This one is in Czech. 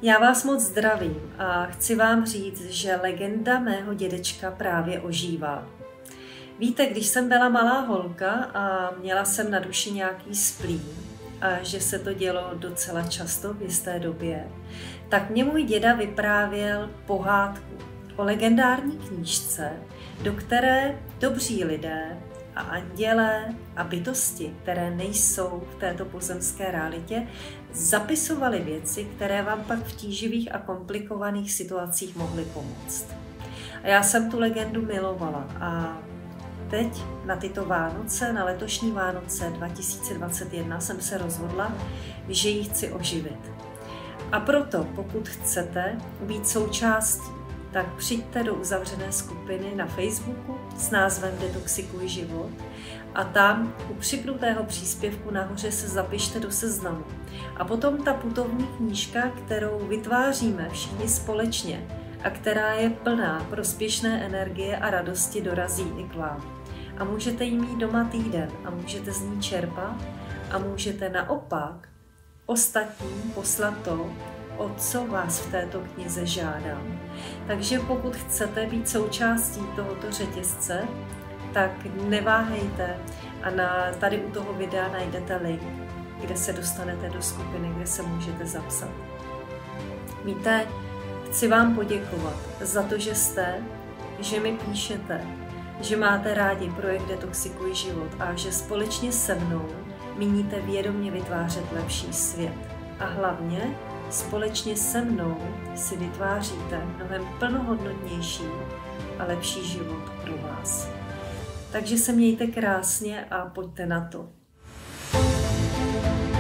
Já vás moc zdravím a chci vám říct, že legenda mého dědečka právě ožívá. Víte, když jsem byla malá holka a měla jsem na duši nějaký splín, a že se to dělo docela často v jisté době, tak mě můj děda vyprávěl pohádku o legendární knížce, do které dobří lidé a andělé a bytosti, které nejsou v této pozemské realitě, zapisovali věci, které vám pak v tíživých a komplikovaných situacích mohly pomoct. A já jsem tu legendu milovala a teď na tyto Vánoce, na letošní Vánoce 2021 jsem se rozhodla, že ji chci oživit. A proto, pokud chcete být součástí, tak přijďte do uzavřené skupiny na Facebooku s názvem Detoxikuj život a tam u připnutého příspěvku nahoře se zapište do seznamu. A potom ta putovní knížka, kterou vytváříme všichni společně a která je plná prospěšné energie a radosti, dorazí i k vám. A můžete ji mít doma týden a můžete z ní čerpat a můžete naopak ostatním poslat to, o co vás v této knize žádám. Takže pokud chcete být součástí tohoto řetězce, tak neváhejte a tady u toho videa najdete link, kde se dostanete do skupiny, kde se můžete zapsat. Víte, chci vám poděkovat za to, že jste, že mi píšete, že máte rádi projekt Detoxikuj život a že společně se mnou míníte vědomě vytvářet lepší svět. A hlavně společně se mnou si vytváříte mnohem plnohodnotnější a lepší život pro vás. Takže se mějte krásně a pojďte na to.